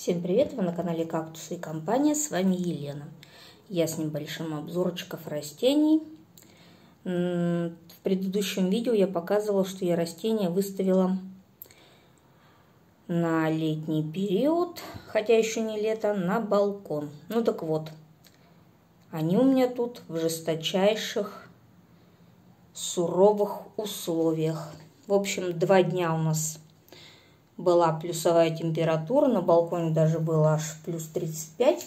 Всем привет! Вы на канале Кактусы и компания, с вами Елена. Я с небольшим обзорчиком растений. В предыдущем видео я показывала, что я растения выставила на летний период, хотя еще не лето, на балкон. Ну так вот, они у меня тут в жесточайших, суровых условиях. В общем, 2 дня у нас была плюсовая температура, на балконе даже было аж плюс 35.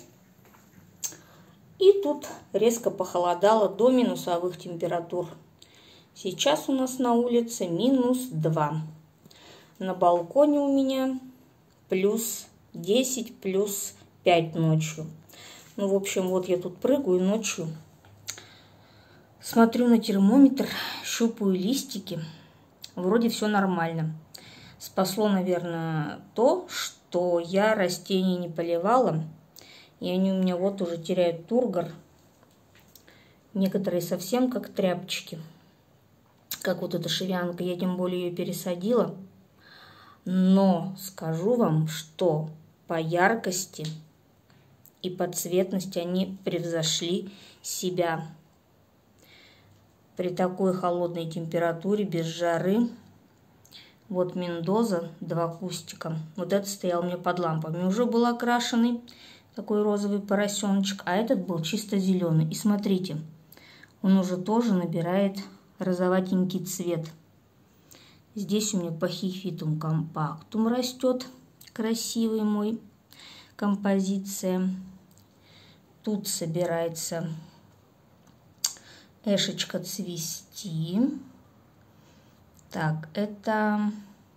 И тут резко похолодало до минусовых температур. Сейчас у нас на улице минус 2. На балконе у меня плюс 10, плюс 5 ночью. Ну, в общем, вот я тут прыгаю ночью. Смотрю на термометр, щупаю листики. Вроде все нормально. Спасло, наверное, то, что я растения не поливала. И они у меня вот уже теряют тургор. Некоторые совсем как тряпочки. Как вот эта шивянка. Я тем более ее пересадила. Но скажу вам, что по яркости и по цветности они превзошли себя. При такой холодной температуре, без жары. Вот Мендоза, 2 кустика. Вот этот стоял у меня под лампами. Уже был окрашенный такой розовый поросеночек. А этот был чисто зеленый. И смотрите, он уже тоже набирает розоватенький цвет. Здесь у меня пахифитум компактум растет. Красивый мой. Композиция. Тут собирается эшечка цвести. Так, это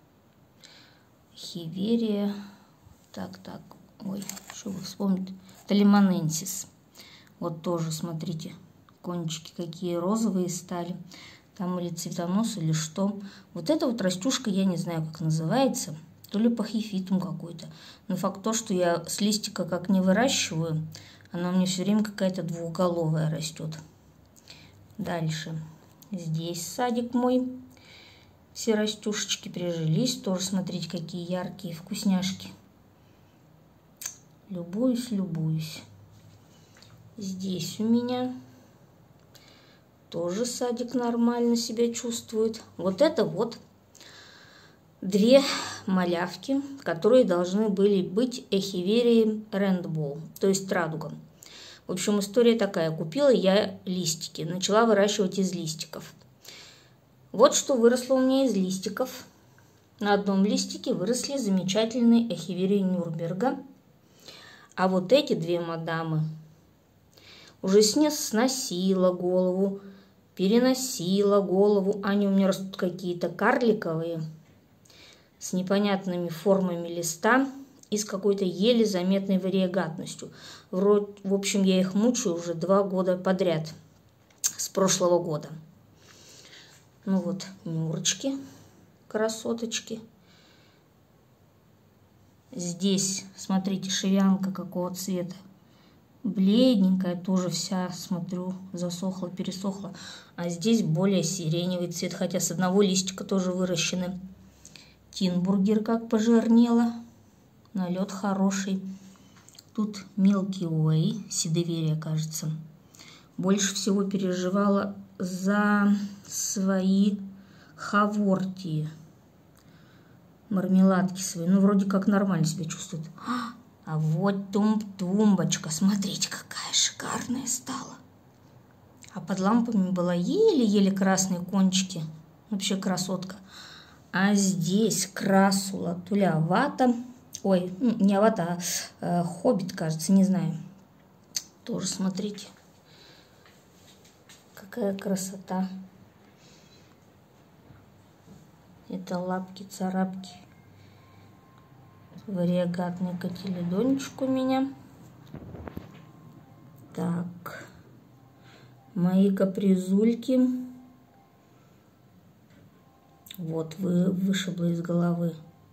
хиверия. Так. Ой, что вы вспомните? Это лимоненсис. Вот тоже, смотрите, кончики какие розовые стали. Там или цветонос, или что. Вот эта вот растюшка, я не знаю, как называется. То ли пахифитум какой-то. Но факт то, что я с листика как не выращиваю, она у меня все время какая-то двухголовая растет. Дальше. Здесь садик мой. Все растюшечки прижились. Тоже смотрите, какие яркие вкусняшки. Любуюсь. Здесь у меня тоже садик нормально себя чувствует. Вот это вот 2 малявки, которые должны были быть эхиверией Рэндбоу, то есть радуга. В общем, история такая. Купила я листики, начала выращивать из листиков. Вот что выросло у меня из листиков. На одном листике выросли замечательные эхиверии Нюрнберга. А вот эти 2 мадамы уже сносила голову, переносила голову. Они у меня растут какие-то карликовые, с непонятными формами листа и с какой-то еле заметной вариегатностью. В общем, я их мучаю уже 2 года подряд, с прошлого года. Ну вот, нюрочки, красоточки. Здесь, смотрите, шивянка какого цвета. Бледненькая, тоже вся, смотрю, засохла, пересохла. А здесь более сиреневый цвет, хотя с одного листика тоже выращены. Тинбургер как пожирнела. Налет хороший. Тут Milky Way, седоверия, кажется. Больше всего переживала за свои хавортии. Мармеладки свои. Ну, вроде как нормально себя чувствует. А вот тумбочка. Смотрите, какая шикарная стала. А под лампами была еле-еле красные кончики. Вообще красотка. А здесь красула тулявата. Ой, не авата, а хоббит, кажется, не знаю. Тоже смотрите. Какая красота. Это лапки-царапки. Вариегатный котеледончик у меня. Так. Мои капризульки. Вот, вышибла из головы.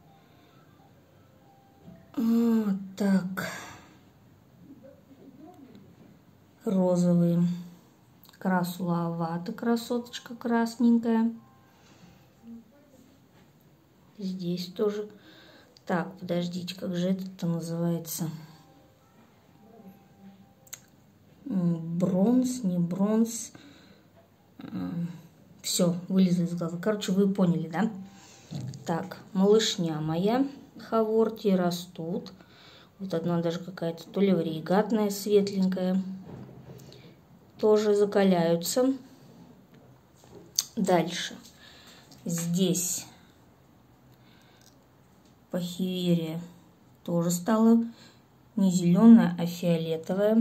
Вот так. Розовые. Красула авата, красоточка красненькая. Здесь тоже Так, подождите, как же это называется? Бронз, не бронз. Все, вылезло из головы. Короче, вы поняли, да? Так, малышня моя. Хаворти растут. Вот одна даже какая-то то ли варигатная, светленькая. Тоже закаляются. Дальше. Здесь пахиверия тоже стала не зеленая, а фиолетовая.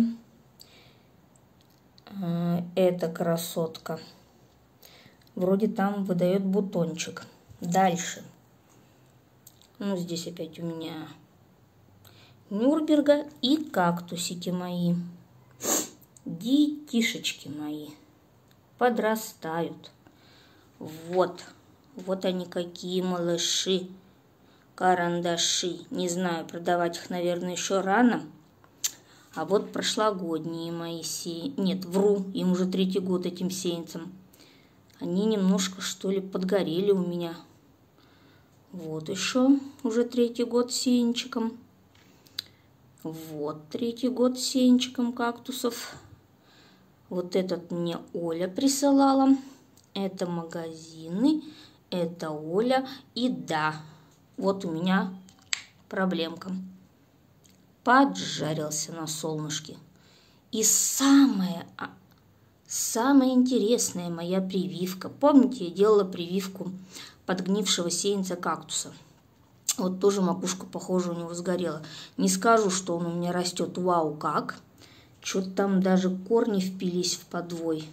Эта красотка вроде там выдает бутончик. Дальше. Ну, здесь опять у меня Нюрнберга и кактусики мои. Детишечки мои подрастают. Вот они какие малыши, карандаши. Не знаю, продавать их, наверное, еще рано. А вот прошлогодние мои нет, вру, им уже 3-й год этим сеянцам. Они немножко, что ли, подгорели у меня. Вот еще уже 3-й год сеянчиком. Вот 3-й год сеянчиком кактусов. Вот этот мне Оля присылала. Это магазины, это Оля. И да, вот у меня проблемка. Поджарился на солнышке. И самая интересная моя прививка. Помните, я делала прививку подгнившего сеянца кактуса. Вот тоже макушка, похоже, у него сгорела. Не скажу, что он у меня растет вау как. Что-то там даже корни впились в подвой.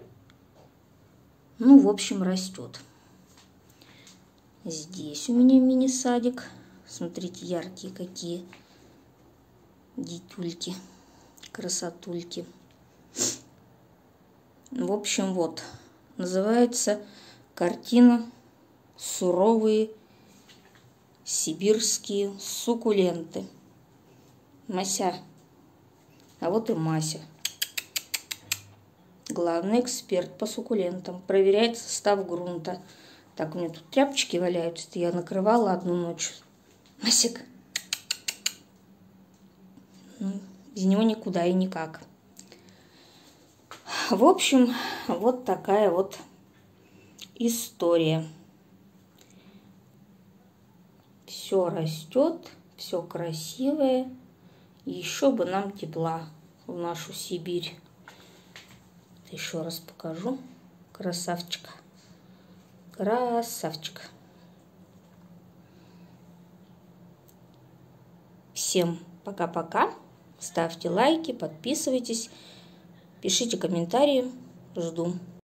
Ну, в общем, растет. Здесь у меня мини-садик. Смотрите, яркие какие детюльки, красотульки. В общем, вот. Называется картина «Суровые сибирские суккуленты». Мася. А вот и Мася. Главный эксперт по суккулентам. Проверяет состав грунта. Так, у меня тут тряпочки валяются. Я накрывала одну ночь. Масик. Без него никуда и никак. В общем, вот такая вот история. Все растет, все красивое. Еще бы нам тепла в нашу Сибирь. Еще раз покажу. Красавчик. Красавчик. Всем пока-пока. Ставьте лайки, подписывайтесь, пишите комментарии. Жду.